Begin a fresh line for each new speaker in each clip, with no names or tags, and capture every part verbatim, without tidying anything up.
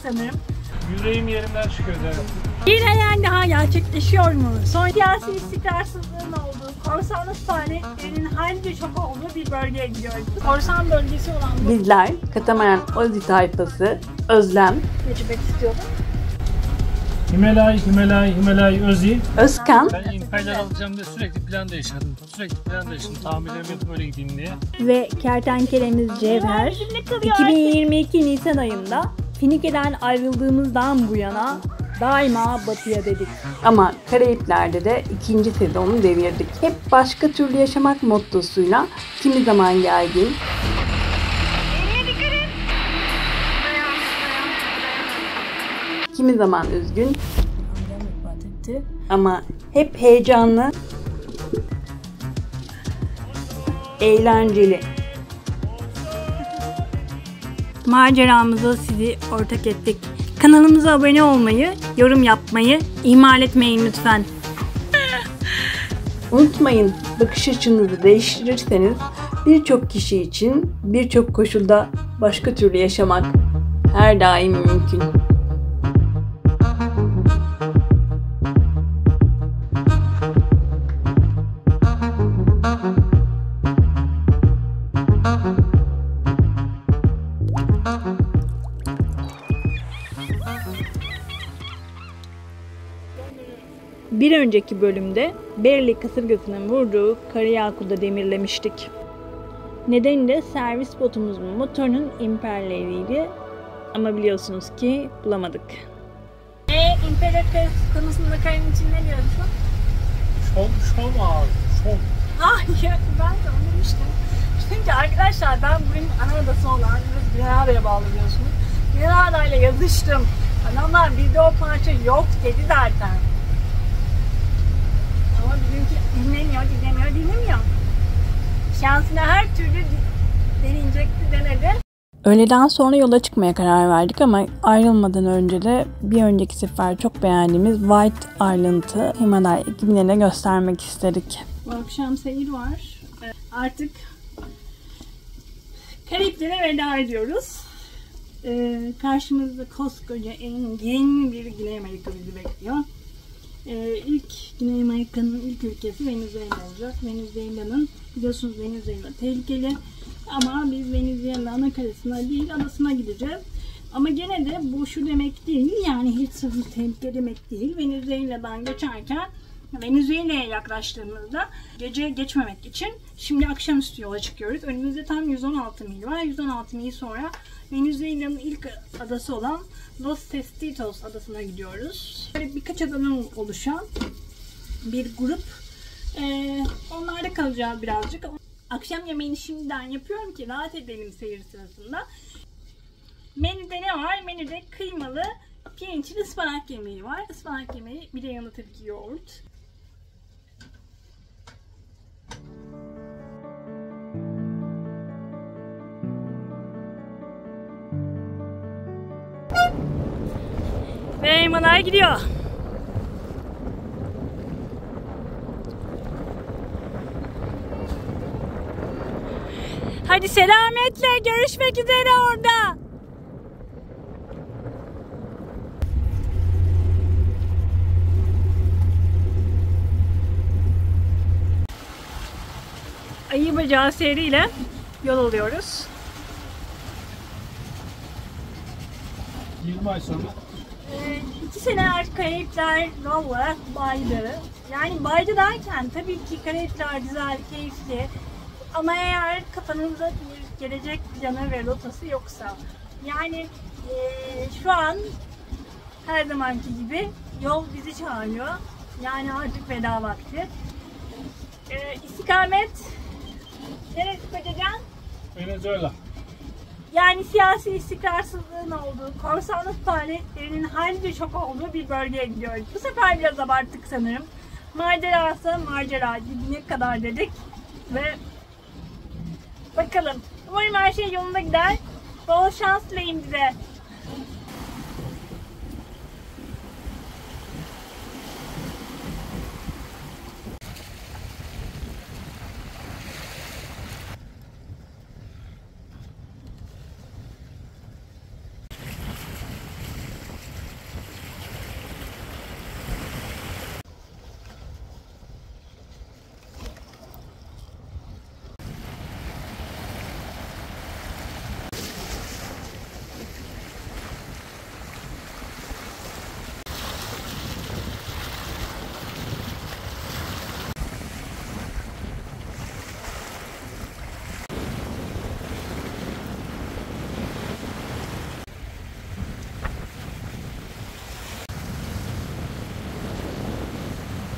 sanırım.
Yüreğim yerimden çıkıyor derim.
Bir hayal daha gerçekleşiyor mu? Son siyasi istikrarsızlığın olduğu, korsanlık faaliyetlerinin halde çok olduğu bir bölgeye gidiyoruz. Korsan bölgesi olan bu.
Bizler Katamaran Ozi tayfası Özlem,
Tecrübet istiyordum.
Himalay, Himalay, Himalay, Ozi.
Özkan
Ben impeller alacağım diye sürekli plan değiştirdim. Sürekli plan değiştirdim. Tahminlerimi yapıp öyle gideyim diye.
ve kertenkelemiz Cevher iki bin yirmi iki Nisan ayında Finike'den ayrıldığımızdan bu yana daima batıya dedik. Ama Karayipler'de de ikinci sezonu devirdik. Hep başka türlü yaşamak mottosuyla kimi zaman gergin, kimi zaman üzgün ama hep heyecanlı, eğlenceli.
Maceramıza sizi ortak ettik. Kanalımıza abone olmayı, yorum yapmayı ihmal etmeyin lütfen.
Unutmayın, bakış açınızı değiştirirseniz birçok kişi için birçok koşulda başka türlü yaşamak her daim mümkün. Bir önceki bölümde Berli kasırgasının vurduğu Karayağkul'da demirlemiştik. Nedeni de servis botumuzun motorunun imperleriydi. Ama biliyorsunuz ki bulamadık. Eee impeller konusunda karın için ne diyorsun?
Şom, şom abi, şom.
Hayır, ben de onu demiştim. Çünkü arkadaşlar ben bugün ana adası olan Grenada'ya bağlı biliyorsunuz. Grenada'yla yazıştım. Adamlar bizde o parça yok dedi zaten. Ama bizimki dinlemiyor, dinlemiyor, dinlemiyor. Şansına her türlü deneyecekti, denedi. Öğleden sonra yola çıkmaya karar verdik ama ayrılmadan önce de bir önceki sefer çok beğendiğimiz White Island'ı Himalay ekibine göstermek istedik. Bu akşam seyir var. Artık Karayiplere veda ediyoruz. Ee, karşımızda koskoca engin bir Güney Amerika bizi bekliyor. Ee, ilk Güney Amerika'nın ilk ülkesi Venezuela olacak. Venezuela'nın biliyorsunuz Venezuela tehlikeli ama biz Venezuela ana karasına değil adasına gideceğiz. Ama gene de bu şu demek değil yani hiç sıfır tehlike demek değil. Venezuela'dan geçerken Venezuela'ya yaklaştığımızda gece geçmemek için şimdi akşamüstü yola çıkıyoruz. Önümüzde tam yüz on altı mil var. yüz on altı mil sonra Venezuela'nın ilk adası olan Los Testitos adasına gidiyoruz. Böyle birkaç adadan oluşan bir grup. Ee, onlarda kalacağız birazcık. Akşam yemeğini şimdiden yapıyorum ki rahat edelim seyir sırasında. Menüde ne var? Menüde kıymalı, pirinçli ıspanak yemeği var. Ispanak yemeği bir de yanında tabii ki yoğurt. Ve Himalay gidiyor. Hadi selametle görüşmek üzere orada. Ayı bacağı seriyle yol alıyoruz.
yirmi ay sonra.
Ee, iki sene artık Karayipler doğal olarak baydı. Yani baydı derken tabii ki Karayipler güzel, keyifli. Ama eğer kafanızda bir gelecek planı ve rotası yoksa yani e, şu an her zamanki gibi yol bizi çağırıyor. Yani artık veda vakti. E, istikamet neresi Kocacan?
Venezuela.
Yani siyasi istikrarsızlığın olduğu, korsanlık faaliyetlerinin halde çok olduğu bir bölgeye gidiyoruz. Bu sefer biraz abarttık sanırım. Macerası macera dibine kadar dedik ve bakalım. Umarım her şey yolunda gider. Bol şans dileyin bize.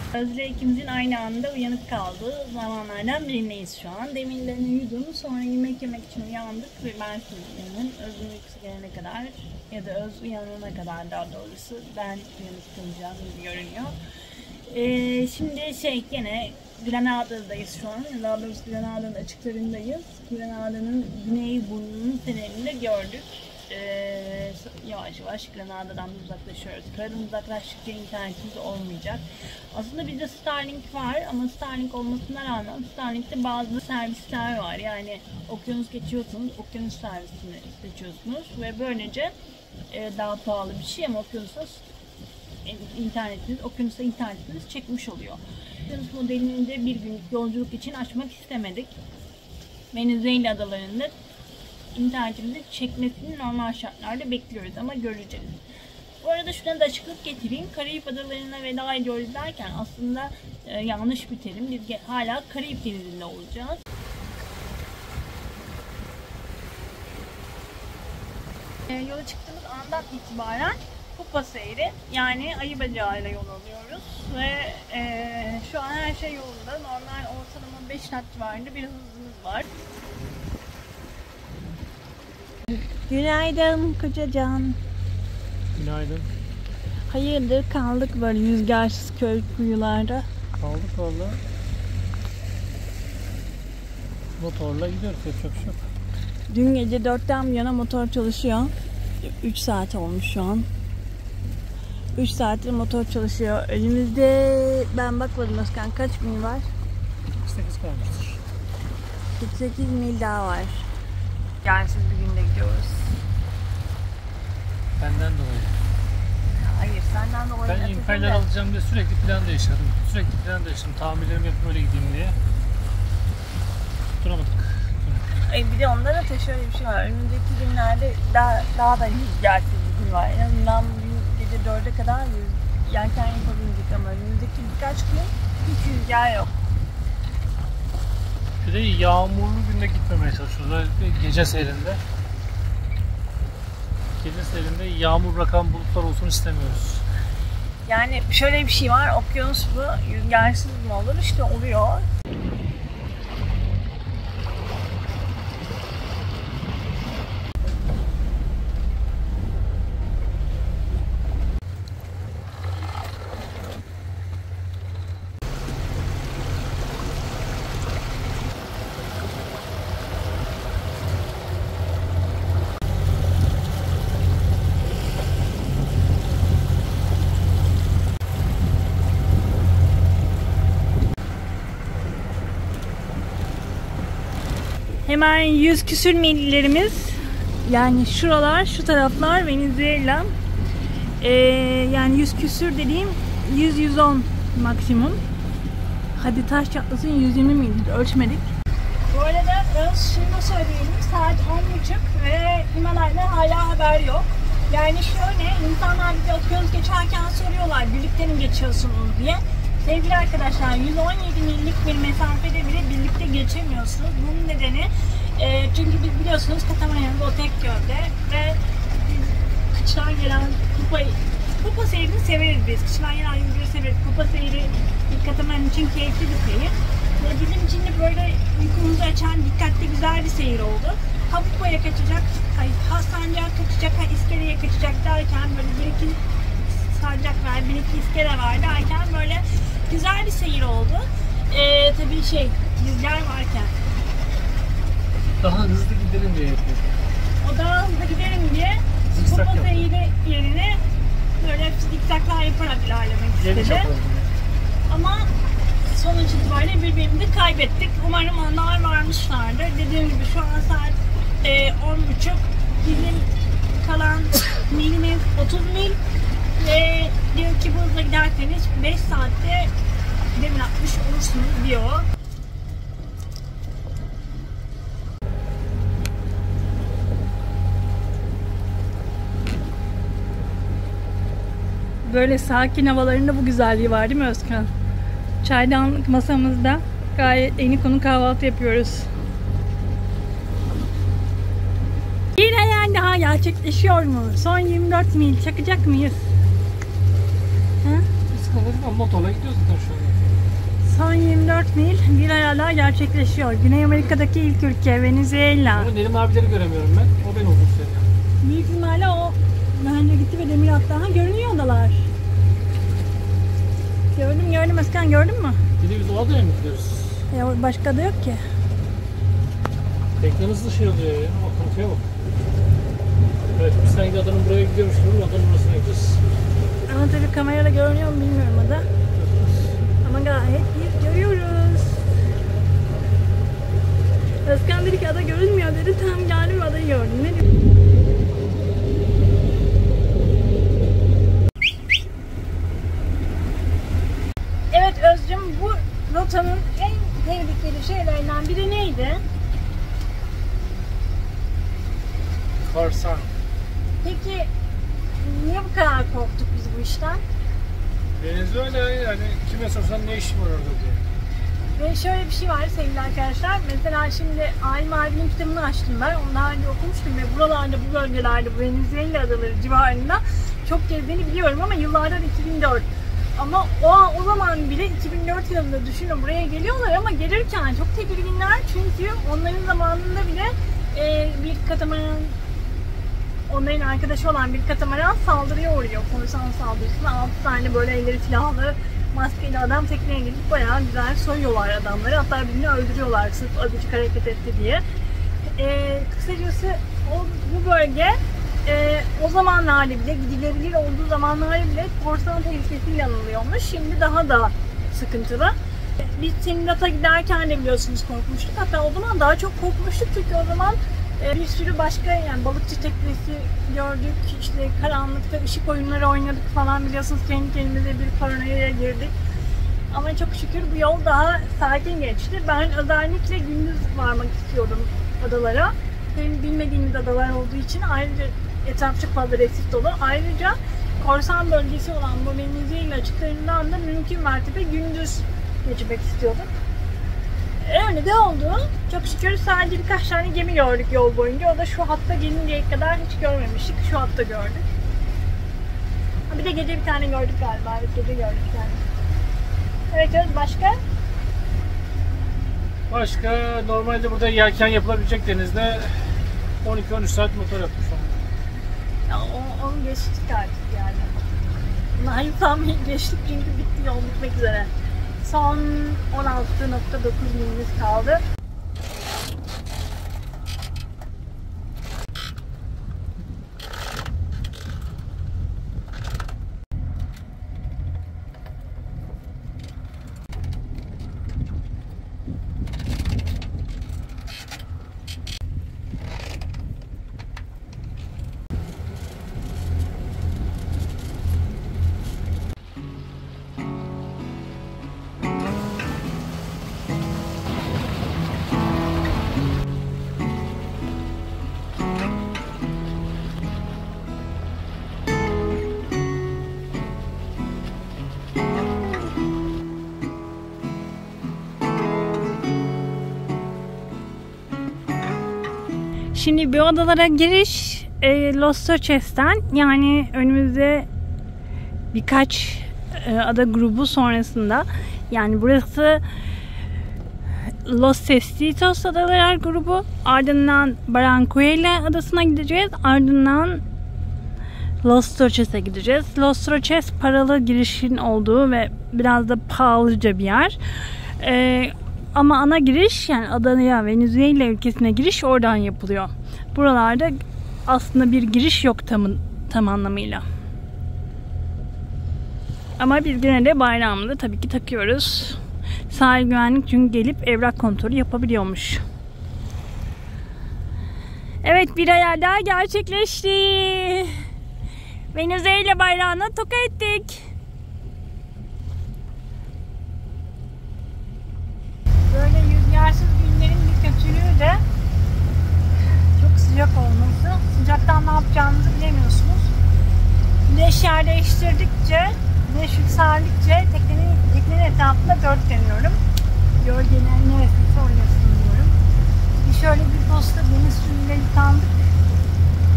Özle ikimizin aynı anda uyanık kaldığı zamanlardan birindeyiz şu an. Deminden uyudum, sonra yemek yemek için uyandık ve ben sözlüğümün Öz'ün uykusu gelene kadar ya da Öz uyanana kadar, daha doğrusu ben uyanık kalacağım gibi görünüyor. Ee, şimdi şey gene Granada'dayız şu an. Daha doğrusu Granada'nın açıklarındayız. Granada'nın güney burnunun fenerini de gördük. Ee, yavaş yavaş Granada'dan uzaklaşıyoruz. Karadan uzaklaştıkça internetimiz olmayacak. Aslında bizde Starlink var ama Starlink olmasına rağmen Starlink'te bazı servisler var. Yani okyanus geçiyorsunuz, okyanus servisini seçiyorsunuz ve böylece e, daha pahalı bir şey ama okyanusa internetiniz, okyanusa internetiniz çekmiş oluyor. Okyanus modelini de bir günlük yolculuk için açmak istemedik. Venezuela adalarında internetimizi çekmesini normal şartlarda bekliyoruz ama göreceğiz. Bu arada şuna da açıklık getireyim. Karayip adalarına veda ediyoruz derken aslında e, yanlış bir terim. Biz hala Karayip denizinde olacağız. E, yola çıktığımız andan itibaren Kupa seyri, yani ayı bacağıyla yol alıyoruz ve e, şu an her şey yolunda. Normal ortalama beş knot civarında bir hızımız var. Günaydın Kocacan.
Günaydın.
Hayırdır kaldık böyle rüzgarsız köy kuyularda.
Kaldık valla. Motorla gidiyoruz, yapacak bir şey yok.
Dün gece dörtten bu yana motor çalışıyor. üç saat olmuş şu an. üç saattir motor çalışıyor. Elimizde ben bakmadım Özkan, kaç mil var?
kırk sekiz kalmıştır.
kırk sekiz mil daha var. Yersiz bir günde gidiyoruz.
Benden dolayı.
Hayır, senden dolayı.
Ben imperler alacağım diye sürekli plan değiştirdim. Sürekli plan değiştirdim. Tahminlerimi yapıp öyle gideyim diye. Tutturamadık.
Ay, bir de onda da şöyle bir şey var. Önümüzdeki günlerde daha, daha da rüzgarsız bir gün var. En azından bugün gece dörde kadar yelken yapabildik ama önümüzdeki birkaç gün hiç rüzgar yok.
Bir de yağmurlu günde gitmemeye çalışıyoruz. Özellikle gece seyrinde. Gece seyrinde yağmur bırakan bulutlar olsun istemiyoruz.
Yani şöyle bir şey var. Okyanus bu rüzgarsız mı olur? İşte oluyor. Hemen yüz küsür millerimiz, yani şuralar, şu taraflar Venezuela. Ee, yani yüz küsür dediğim yüz yüz on maksimum. Hadi taş çatlasın, yüz yirmi mil ölçmedik. Bu arada Öz, şunu söyleyelim, saat on buçuk ve Himalaya'da hala haber yok. Yani şöyle, insanlar bize okyanus geçerken soruyorlar, birlikte mi geçiyorsunuz diye. Sevgili arkadaşlar, yüz on yedi millik bir mesafede bile birlikte geçemiyorsunuz. Bunun nedeni e, çünkü biz biliyorsunuz Katamaran'da o tek gölde ve kıçtan gelen kupa, kupa seyrini severiz biz. Kıçtan gelen yüzleri severiz. Kupa seyri Katamaran için keyifli bir seyir. Ve bizim için de böyle uykumuzu açan dikkatli güzel bir seyir oldu. Ha Kupa'ya kaçacak, ha Sancak'a kaçacak, ha İskele'ye kaçacak derken böyle bir iki sancak var, bir iki iskele var derken böyle güzel bir seyir oldu. Ee, tabii şey, rüzgar varken.
Daha hızlı gidelim diye yapıyorum.
O daha hızlı gidelim diye
Zikzak
kupa
yapalım.
seyri yerine böyle zikzaklar yaparak ilerlemek
Geniş
istedi.
yapalım.
Ama sonuç itibariyle birbirimizi kaybettik. Umarım onlar varmışlardır. Dediğim gibi şu an saat e, on buçuk. Bizim kalan milimiz otuz mil. Ve diyor ki bu hızla giderseniz beş saatte demir atmış olursunuz diyor. Böyle sakin havalarında bu güzelliği var değil mi Özkan? Çaydanlık masamızda gayet eni konu kahvaltı yapıyoruz. Bir hayal daha gerçekleşiyor mu? Son yirmi dört mil çakacak mıyız? Ha?
sıkıntı değil ama motorla gidiyoruz zaten şu anda.
Son yirmi dört mil bir hayaller gerçekleşiyor. Güney Amerika'daki ilk ülke Venezuela.
Ama Nedim abileri göremiyorum ben. O beni uzun sürüyor.
Büyük ihtimalle o bence gitti ve demir attı. Ha görünüyor odalar. Gördüm gördüm Özkan, gördün mü?
Bir de biz o adaya mı gidiyoruz?
Ya başka da yok ki.
Tekne nasıl şey oluyor ya? Akıntıya bak. Evet biz sanki adanın buraya gidiyormuş gibi adanın burasına gidiyoruz.
Ama tabii kamerada görünüyor mu bilmiyorum ada. Ama gayet iyi görüyoruz. Özkan dedi ki ada görünmüyor dedi. Tam geldim adayı gördüm. Ne diyor? Evet Özcüm, bu rotanın en tehlikeli şeylerinden biri neydi?
Korsan.
Peki niye bu kadar korktuk biz bu işten?
Venezuela yani kime sorsan ne işim var orada diye.
Ve şöyle bir şey var sevgili arkadaşlar. Mesela şimdi Alim abinin kitabını açtım ben. Onu daha önce okumuştum ve buralarda, bu bölgelerde, bu Venezuela adaları civarında çok gezdiğini biliyorum ama yıllardan iki bin dört. Ama o, o zaman bile iki bin dört yılında düşünün buraya geliyorlar ama gelirken çok tedirginler çünkü onların zamanında bile e, bir katamaran, onların arkadaşı olan bir katamaran saldırıya uğruyor. Korsan saldırısına altı tane böyle elleri silahlı maskeli adam tekneye gidip bayağı güzel soyuyorlar adamları. Hatta birini öldürüyorlar sırf azıcık hareket etti diye. E, kısacası o, bu bölge e, o zamanlarda bile gidilebilir olduğu zamanlarda bile korsan tehlikesiyle anılıyormuş. Şimdi daha da sıkıntılı. Biz Trinidad'a giderken de biliyorsunuz korkmuştuk. Hatta o zaman daha çok korkmuştuk çünkü o zaman bir sürü başka yani balıkçı teknesi gördük, işte karanlıkta ışık oyunları oynadık falan, biliyorsunuz kendi kendimize bir paranoyaya girdik. Ama çok şükür bu yol daha sakin geçti. Ben özellikle gündüz varmak istiyordum adalara. Hem bilmediğimiz adalar olduğu için ayrıca etraf çok fazla resif dolu. Ayrıca korsan bölgesi olan bu Venezuela açıklarından da mümkün mertebe gündüz geçmek istiyordum. Öyle de oldu. Çok şükür sadece birkaç tane gemi gördük yol boyunca. O da şu hatta gelinceye kadar hiç görmemiştik. Şu hatta gördük. Ha, bir de gece bir tane gördük galiba. Evet, gece gördük yani. Evet, evet, başka?
Başka normalde burada yelken yapılabilecek denizde on iki on üç saat motor yapmış şu an.
Ya, o, onu geçtik artık yani. Naim Sami'yi geçtik çünkü bitti, yol bitmek üzere. Son on altı nokta dokuz milimiz kaldı. Şimdi bu adalara giriş e, Los Soces'ten, yani önümüzde birkaç e, ada grubu sonrasında, yani burası Los Cestitos Adalar grubu, ardından Barranquilla adasına gideceğiz, ardından Los Soces'e gideceğiz. Los Soces paralı girişin olduğu ve biraz da pahalıca bir yer. E, Ama ana giriş, yani adaya, Venezuela ülkesine giriş oradan yapılıyor. Buralarda aslında bir giriş yok tam, tam anlamıyla. Ama biz gene de bayrağımızı tabii ki takıyoruz. Sahil güvenlik çünkü gelip evrak kontrolü yapabiliyormuş. Evet, bir hayal daha gerçekleşti. Venezuela bayrağına toka ettik. Böyle rüzgarsız günlerin bir kötülüğü de çok sıcak olması. Sıcaktan ne yapacağınızı bilemiyorsunuz. Güneş yer değiştirdikçe, güneş yükseldikçe teknenin, teknenin etrafında dört dönüyorum. Gölgenin neresiyse oraya sığınıyorum. Bir şöyle bir posta deniz suyuyla yıkandık.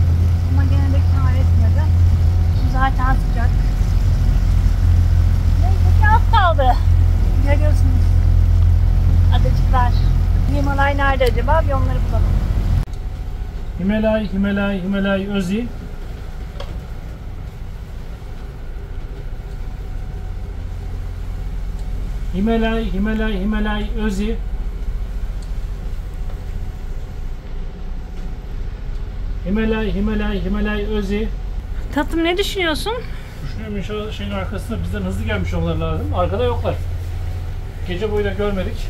Ama gene de kâr etmedi. Su zaten sıcak. az kaldı. Görüyorsunuz. Adacıklar. Himalay nerede acaba? Bir onları bulalım.
Himalay, Himalay, Himalay, Özi. Himalay, Himalay, Himalay, Özi. Himalay, Himalay, Himalay, Özi.
Tatlım ne düşünüyorsun?
Düşünüyorum inşallah şeyin arkasında bizden hızlı gelmiş olmaları lazım. Arkada yoklar. Gece boyu da görmedik.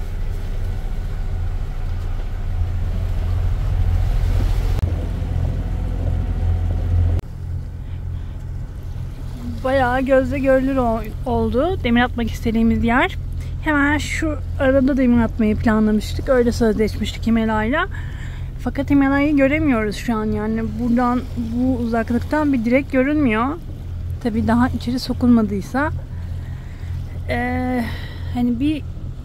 Bayağı gözle görülür oldu demir atmak istediğimiz yer. Hemen şu arada demir atmayı planlamıştık. Öyle sözleşmiştik Himalay'la. Fakat Himalay'ı göremiyoruz şu an, yani buradan bu uzaklıktan bir direk görünmüyor. Tabii daha içeri sokulmadıysa. Ee, hani bir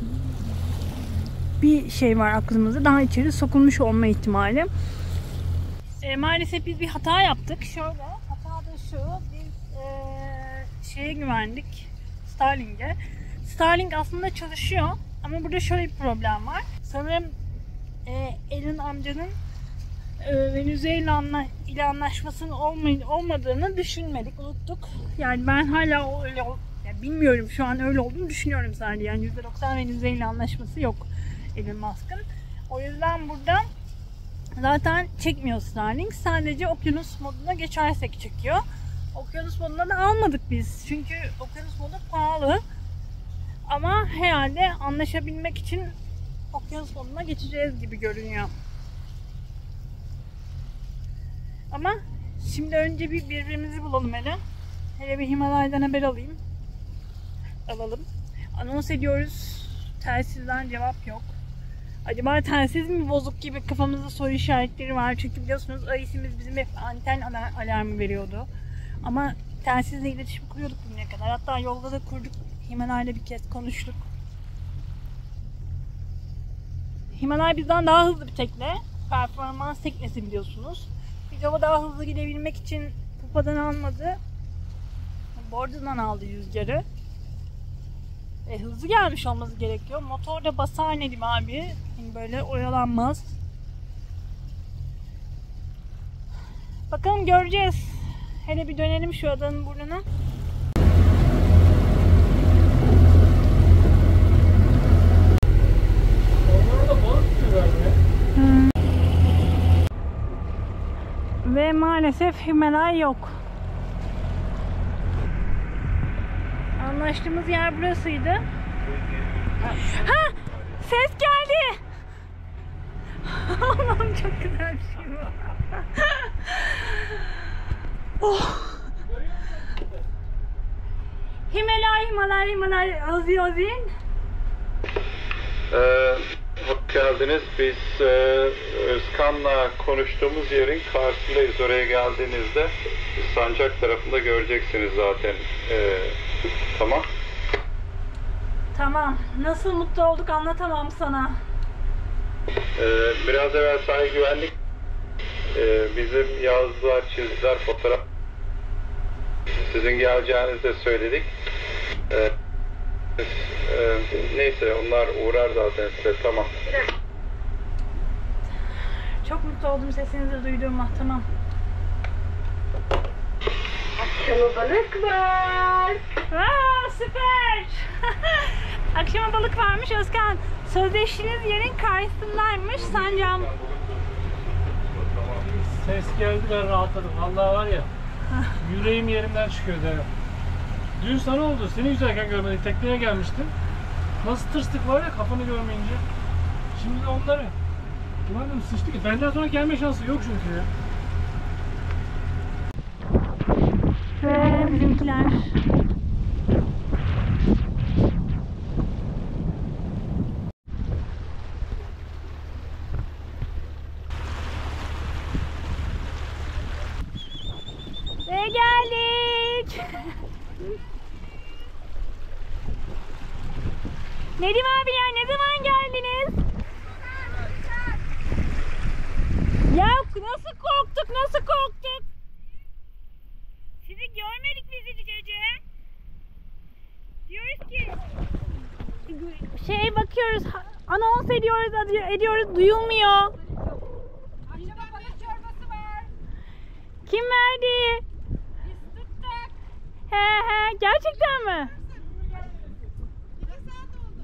bir şey var aklımızda, daha içeri sokulmuş olma ihtimali. Ee, maalesef biz bir hata yaptık. Şöyle, hata da şu, biz ee, şeye güvendik, Starlink'e. Starlink aslında çalışıyor ama burada şöyle bir problem var. Sanırım e, Elon amcanın e, Venezuela ile anlaşmasının olmay- olmadığını düşünmedik, unuttuk. Yani ben hala öyle yani bilmiyorum, şu an öyle olduğunu düşünüyorum sadece. Yani yüzde doksan Venezuela anlaşması yok Elon Musk'ın. O yüzden burada zaten çekmiyor Starlink. Sadece okyanus moduna geçersek çekiyor. Okyanus moduna da almadık biz. Çünkü okyanus modu pahalı. Ama herhalde anlaşabilmek için okyanus moduna geçeceğiz gibi görünüyor. Ama şimdi önce bir birbirimizi bulalım hele. Hele bir Himalay'dan haber alayım. Alalım. Anons ediyoruz. Telsizden cevap yok. Acaba telsiz mi bozuk gibi kafamızda soru işaretleri var. Çünkü biliyorsunuz Ayis'imiz bizim hep anten alarmı veriyordu. Ama telsizle iletişim kuruyorduk bugüne kadar. Hatta yolda da kurduk. Himalay'la bir kez konuştuk. Himalay bizden daha hızlı bir tekne. Performans teknesi biliyorsunuz. Biz ama daha hızlı gidebilmek için Pupa'dan almadı. Bordo'dan aldı rüzgarı. E, hızlı gelmiş olması gerekiyor. Motorda basar Nedim abi. Yani böyle oyalanmaz. Bakalım, göreceğiz. Hele bir dönelim şu adanın burnuna. Hmm. Ve maalesef Himalay yok. Anlaştığımız yer burasıydı. Ha! Ses geldi! Allah'ım, çok güzel bir şey bu. Oh! Himalay, Himalay, Himalay, Ozi, Ozi.
Ee, hoş geldiniz. Biz e, Özkan'la konuştuğumuz yerin karşısındayız. Oraya geldiğinizde Sancak tarafında göreceksiniz zaten. Ee, tamam.
Tamam. Nasıl mutlu olduk anlatamam sana.
Ee, biraz evvel sahil güvenlik e, bizim yazdılar, çizdiler, fotoğraf. Sizin geleceğinizi de söyledik. Ee, e, neyse, onlar uğrar zaten size. Tamam.
Çok mutlu oldum sesinizi duyduğuma. Tamam.
Akşama balık var.
Aa, süper. Akşama balık varmış Özkan. Sözleştiğiniz yerin karşısındaymış Sancam.
Ses geldi, ben rahatladım. Vallahi var ya, yüreğim yerimden çıkıyordu. Dün sana oldu. Seni yüzerken görmedik. Tekneye gelmiştin. Nasıl tırstık var ya kafanı görmeyince. Şimdi de onları. Ulan sıçtık. Benden sonra gelme şansı yok çünkü ya.
Ve bizimkiler. Ve geldik. Nedim abi ya, ne zaman geldiniz? Ya nasıl korktuk, nasıl korktuk? Sizi görmedik biz hiç gece. Diyoruz ki şey bakıyoruz, anons ediyoruz, ediyoruz, duyulmuyor.
Akşama balık çorbası var.
Kim verdi?
Biz tuttuk.
He he, gerçekten mi?
Bir de saat oldu.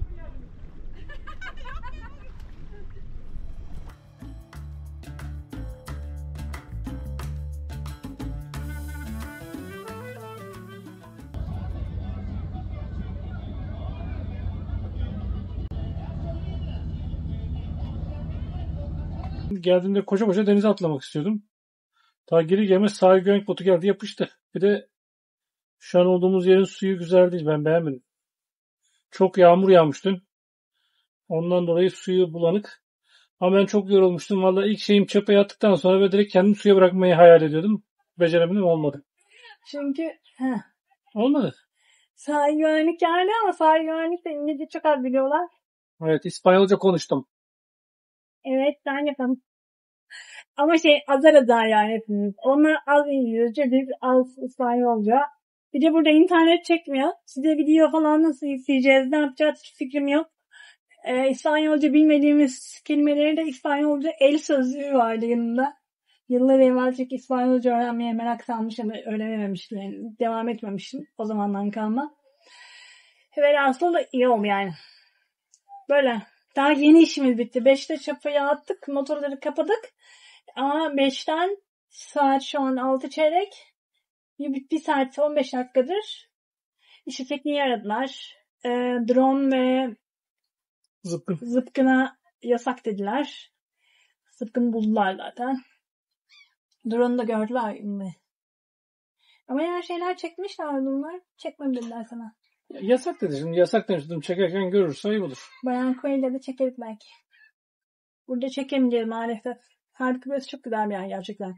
Geldiğimde koşa koşa denize atlamak istiyordum. Daha geri gelmez sahil güvenlik botu geldi yapıştı. Bir de şu an olduğumuz yerin suyu güzel değil. Ben beğenmedim. Çok yağmur yağmış dün. Ondan dolayı suyu bulanık. Ama ben çok yorulmuştum. Vallahi ilk şeyim çöpe attıktan sonra ve direkt kendimi suya bırakmayı hayal ediyordum. Beceremedim, olmadı.
Çünkü heh,
Olmadı.
sahil güvenlik geldi ama sahil güvenlik de İngilizce çok az biliyorlar.
Evet, İspanyolca konuştum.
Evet, ben yaparım. Ama şey azar azar yani hepimiz. Onlar az İngilizce, biz az İspanyolca. Bir de burada internet çekmiyor. Size video falan nasıl izleyeceğiz, ne yapacağız hiç fikrim yok. Ee, İspanyolca bilmediğimiz kelimeleri de İspanyolca el sözlüğü vardı yanında. Yıllar evvel çünkü İspanyolca öğrenmeye merak salmış ama öğrenememiştim. Yani devam etmemiştim o zamandan kalma. Ve aslında iyi oldu yani. Böyle. Daha yeni işimiz bitti. beşte çapayı attık. Motorları kapadık. Ama beşten saat şu an altı çeyrek. Bir, bir saat on beş dakikadır. İşte tekniği aradılar. Ee, drone ve
Zıpkın.
zıpkına yasak dediler. Zıpkını buldular zaten. Drone'u da gördüler şimdi. Ama yani şeyler çekmişler bunlar. Çekmem dediler sana.
Yasak dedi şimdi. Yasak demiştim. Çekerken görürse iyi olur.
Bayan Koyun'da da çekeriz belki. Burada çekemeyeceğiz maalesef. Halbuki burası çok güzel bir yer gerçekten.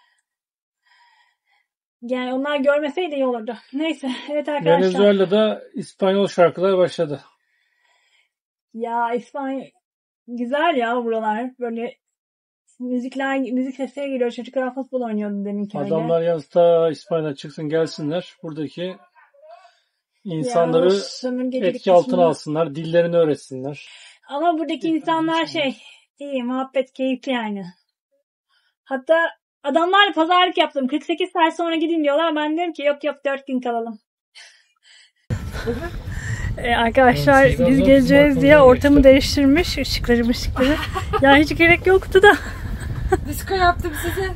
Yani onlar görmeseydi iyi olurdu. Neyse, evet arkadaşlar.
Venezuela'da İspanyol şarkılar başladı.
Ya İspanya güzel ya buralar. Böyle müzikler, müzik sesleri geliyor. Çocuklar futbol oynuyordu deminki öyle.
Adamlar yazda İspanya'dan çıksın gelsinler. Buradaki insanları
Ya, sömürgecilik
etki altına
kısmını-
alsınlar. Dillerini öğretsinler.
Ama buradaki insanlar şey, iyi, muhabbet keyifli yani. Hatta adamlarla pazarlık yaptım. kırk sekiz saat sonra gidin diyorlar. Ben diyorum ki yok yok dört gün kalalım. Ee, arkadaşlar
Yani
biz
sizden
geleceğiz
zaten
diye
smartphone'dan
ortamı
geçti.
değiştirmiş. Işıkları mışıkları. Ya hiç gerek yoktu da.
Disko yaptım size.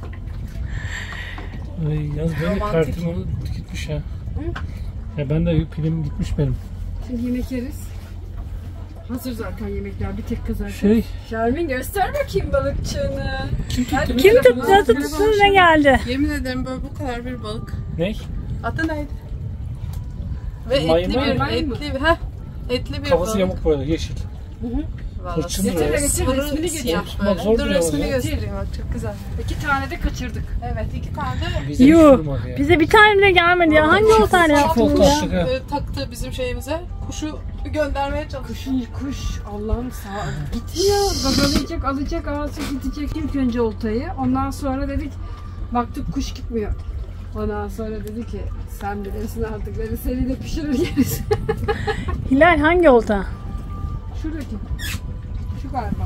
Ay, yaz benim de
Romantik.
kartım gitmiş ya. Ya ben de pilim gitmiş benim.
Şimdi yemek yeriz. Hazır zaten yemekler. Bir tek kızar.
Şey,
Şermin göster bakayım balıkçığını.
kim tuttu?
Kim tuttu nasıl tuttu ne geldi?
Yemin ederim böyle bu kadar bir balık.
Ne?
Adı neydi? Ve
Maymun
etli bir,
mu?
etli bir, heh, etli bir
Kafası
balık.
yamuk böyle yeşil.
Vallahi
Hırçın
siyah-
böyle.
Getir,
sarı,
resmini getir.
siyah
Tutmak
böyle.
zor
Dur
bile
resmini
oluyor.
göstereyim bak çok güzel.
İki tane de kaçırdık.
Evet iki tane de
Bize hiç
Yuh,
vurmadı ya.
bize bir tane bile gelmedi ya. Hangi o tane
Sağ
yaptınız
olta
ya?
attık ha.
e, taktı bizim şeyimize. Kuşu göndermeye çalışıyor.
Kuş, kuş Allah'ım sağ gitmiyor. Gagalayacak, alacak, ağası gidecek ilk önce oltayı. Ondan sonra dedik, baktık kuş gitmiyor. Ondan sonra dedi ki, sen bilirsin artık dedi, seni de pişirir yeriz.
Hilal hangi olta?
Şuradaki. Şu galiba.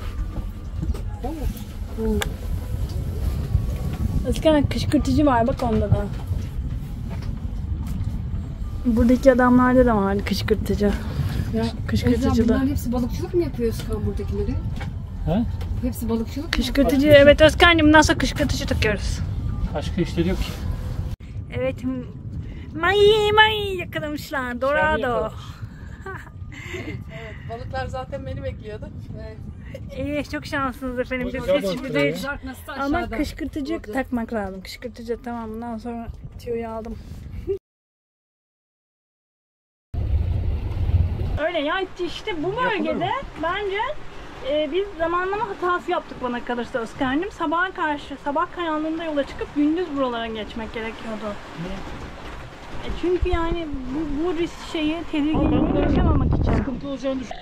Özkan kışkırtıcı var bak onda da. Buradaki adamlarda da var kışkırtıcı.
Ya,
Kışkırtıcı
Ezra,
da.
bunların hepsi balıkçılık mı yapıyor Özkan buradakileri?
Ha?
Hepsi balıkçılık mı?
Kışkırtıcı evet Özkan'cığım bundan sonra kışkırtıcı takıyoruz.
Başka işleri yok ki.
Evet. May may yakalamışlar. Dorado.
Evet balıklar zaten beni bekliyordu.
Evet.
İyi çok şanslısınız efendim. Biz
Güzel
hiç
balıklar
bize
ya.
hiç.
Zark nasıl
Ama
aşağıda?
kışkırtıcı
Olacak.
takmak lazım. Kışkırtıcı tamam bundan sonra tüyoyu aldım. Öyle ya işte bu bölgede bence e, biz zamanlama hatası yaptık bana kalırsa Özkan'cığım. Sabaha karşı, sabah karanlığında yola çıkıp gündüz buralara geçmek gerekiyordu. E, çünkü yani bu, bu risk şeyi tedirginliği yaşamamak için.
Sıkıntı olacağını düşün.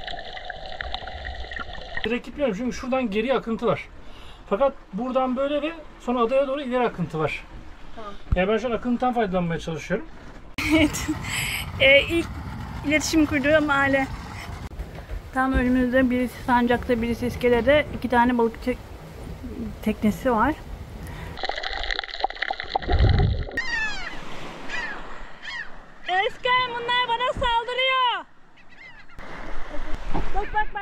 Direkt gitmiyorum çünkü şuradan geri akıntı var. Fakat buradan böyle ve sonra adaya doğru ileri akıntı var. Yani ben şu an akıntıdan faydalanmaya çalışıyorum.
Ee, ilk iletişim kurduğum aile. Tam önümüzde birisi sancakta, birisi iskelede iki tane balıkçı teknesi var. Özkan, bunlar bana saldırıyor. Bak bak